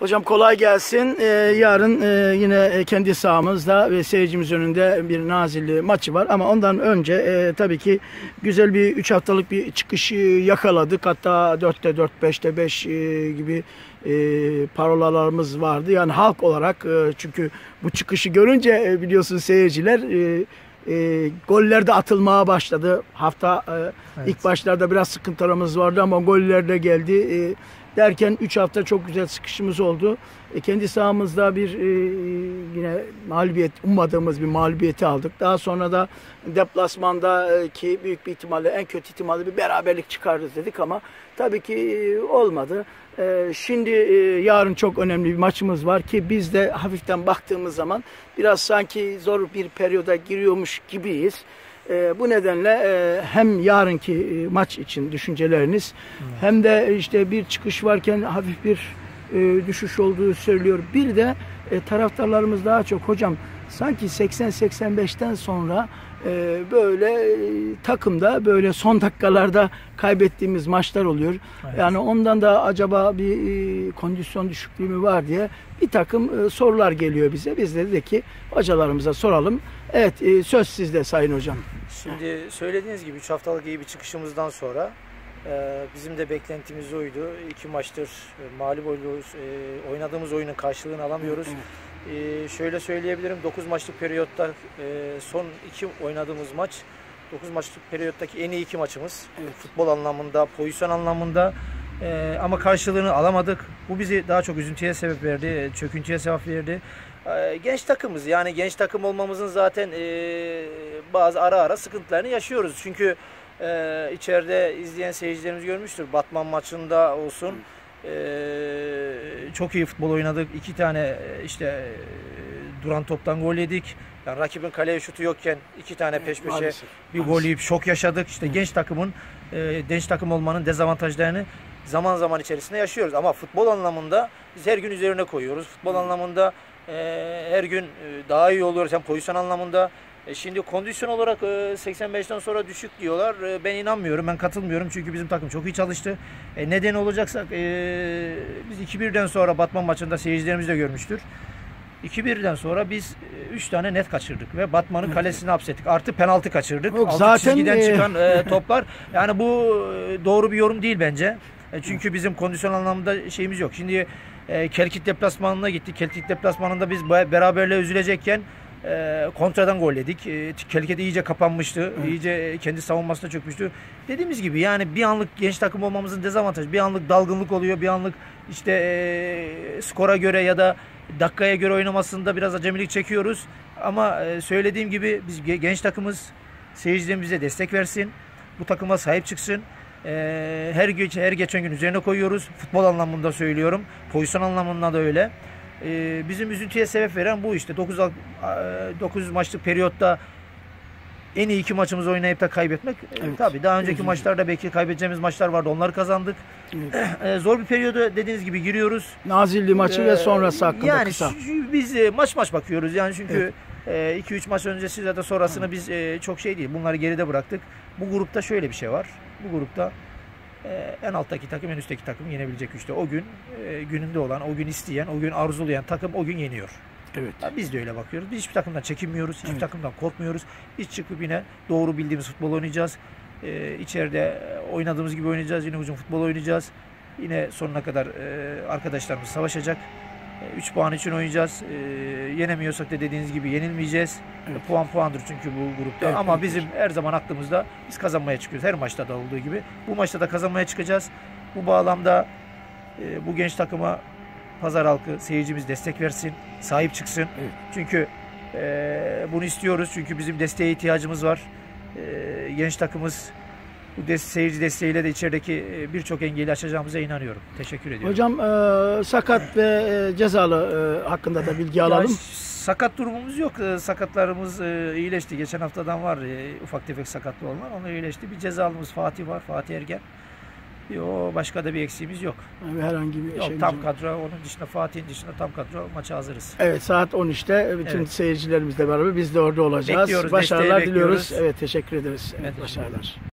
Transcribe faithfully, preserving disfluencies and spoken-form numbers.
Hocam kolay gelsin. Ee, yarın e, yine kendi sahamızda ve seyircimiz önünde bir Nazilli maçı var. Ama ondan önce e, tabii ki güzel bir üç haftalık bir çıkış yakaladık. Hatta dörtte dört, beşte beş e, gibi e, parolalarımız vardı. Yani halk olarak e, çünkü bu çıkışı görünce e, biliyorsunuz seyirciler e, e, goller de atılmaya başladı. Hafta e, evet. ilk başlarda biraz sıkıntılarımız vardı ama goller de geldi. E, Derken üç hafta çok güzel sıkışımız oldu. E, kendi sahamızda bir e, yine mağlubiyet, ummadığımız bir mağlubiyeti aldık. Daha sonra da deplasmanda ki büyük bir ihtimalle en kötü ihtimalle bir beraberlik çıkarırız dedik ama tabii ki e, olmadı. E, şimdi e, yarın çok önemli bir maçımız var ki biz de hafiften baktığımız zaman biraz sanki zor bir periyoda giriyormuş gibiyiz. E, bu nedenle e, hem yarınki e, maç için düşünceleriniz evet. hem de işte bir çıkış varken hafif bir e, düşüş olduğu söylüyor. Bir de e, taraftarlarımız daha çok hocam sanki seksen seksen beşten sonra e, böyle e, takımda böyle son dakikalarda kaybettiğimiz maçlar oluyor. Evet. Yani ondan da acaba bir e, kondisyon düşüklüğü mü var diye bir takım e, sorular geliyor bize. Biz de dedik ki hocalarımıza soralım. Evet e, söz sizde Sayın Hocam. Şimdi söylediğiniz gibi üç haftalık iyi bir çıkışımızdan sonra e, bizim de beklentimiz oydu. İki maçtır e, mağlup oluyoruz. E, oynadığımız oyunun karşılığını alamıyoruz. Evet. E, şöyle söyleyebilirim. dokuz maçlık periyotta e, son iki oynadığımız maç dokuz maçlık periyottaki en iyi iki maçımız. Evet. Futbol anlamında, pozisyon anlamında e, ama karşılığını alamadık. Bu bizi daha çok üzüntüye sebep verdi, çöküntüye sebep verdi. Genç takımız, yani genç takım olmamızın zaten e, bazı ara ara sıkıntılarını yaşıyoruz. Çünkü e, içeride izleyen seyircilerimiz görmüştür. Batman maçında olsun e, çok iyi futbol oynadık. İki tane işte e, duran toptan gol yedik. Yani rakibin kaleye şutu yokken iki tane peş peşe maalesef, bir maalesef. gol yiyip şok yaşadık. İşte genç takımın, e, genç takım olmanın dezavantajlarını zaman zaman içerisinde yaşıyoruz. Ama futbol anlamında biz her gün üzerine koyuyoruz. Futbol anlamında Ee, her gün daha iyi oluyoruz hem pozisyon anlamında. E şimdi kondisyon olarak e, seksen beşten sonra düşük diyorlar. E, ben inanmıyorum, ben katılmıyorum çünkü bizim takım çok iyi çalıştı. E, neden olacaksak e, biz iki birden sonra Batman maçında seyircilerimiz de görmüştür. iki birden sonra biz üç tane net kaçırdık ve Batman'ın kalesini hapsettik. Artı penaltı kaçırdık. Yok, altı zaten çizgiden e... çıkan e, toplar. Yani bu doğru bir yorum değil bence. E, çünkü bizim kondisyon anlamında şeyimiz yok. Şimdi E, Kelkit deplasmanına gittik. Kelkit deplasmanında biz beraberle üzülecekken e, kontradan gol yedik. E, Kelkit iyice kapanmıştı. Evet. İyice kendi savunmasına çökmüştü. Dediğimiz gibi yani bir anlık genç takım olmamızın dezavantajı. Bir anlık dalgınlık oluyor. Bir anlık işte e, skora göre ya da dakikaya göre oynamasında biraz acemilik çekiyoruz. Ama e, söylediğim gibi biz genç takımız, seyircilerimiz bize destek versin. Bu takıma sahip çıksın. Ee, her geç her geçen gün üzerine koyuyoruz. Futbol anlamında söylüyorum. Pozisyon anlamında da öyle. Ee, bizim üzüntüye sebep veren bu işte. dokuz maçlık periyotta en iyi iki maçımızı oynayıp da kaybetmek. Evet. Tabii daha önceki evet. maçlarda belki kaybedeceğimiz maçlar vardı. Onları kazandık. Evet. Ee, zor bir periyoda dediğiniz gibi giriyoruz. Nazilli maçı ee, ve sonrası hakkında yani kısa. Biz e, maç maç bakıyoruz. Yani çünkü iki üç evet. e, maç öncesi ya da sonrasını evet. biz e, çok şey değil. Bunları geride bıraktık. Bu grupta şöyle bir şey var. Bu grupta e, en alttaki takım en üstteki takım yenebilecek güçte. O gün e, gününde olan, o gün isteyen, o gün arzulayan takım o gün yeniyor. Evet. Ya biz de öyle bakıyoruz. Biz hiçbir takımdan çekinmiyoruz. Hiçbir evet. takımdan korkmuyoruz. Biz çıkıp yine doğru bildiğimiz futbol oynayacağız. E, içeride oynadığımız gibi oynayacağız. Yine hücum futbol oynayacağız. Yine sonuna kadar e, arkadaşlarımız savaşacak. üç puan için oynayacağız. E, yenemiyorsak da dediğiniz gibi yenilmeyeceğiz. Evet. E, puan puandır çünkü bu grupta. Evet, ama bizim her zaman aklımızda biz kazanmaya çıkıyoruz. Her maçta da olduğu gibi. Bu maçta da kazanmaya çıkacağız. Bu bağlamda e, bu genç takıma pazar halkı, seyircimiz destek versin. Sahip çıksın. Evet. Çünkü e, bunu istiyoruz. Çünkü bizim desteğe ihtiyacımız var. E, genç takımız bu des seyirci desteğiyle de içerideki birçok engeli aşacağımıza inanıyorum. Teşekkür ediyorum. Hocam e, sakat ve e, cezalı e, hakkında da bilgi alalım. Ya, sakat durumumuz yok. E, sakatlarımız e, iyileşti. Geçen haftadan var e, ufak tefek sakatlı olanlar. Onlar iyileşti. Bir cezalımız Fatih var. Fatih Ergen. Yo, başka da bir eksiğimiz yok. Yani herhangi bir yok, şey tam kadro. Onun dışında Fatih'in dışında tam kadro maça hazırız. Evet, saat on üçte bütün evet. seyircilerimizle beraber biz de orada olacağız. Bekliyoruz, başarılar diliyoruz. Evet, teşekkür ederiz. Evet, başarılar.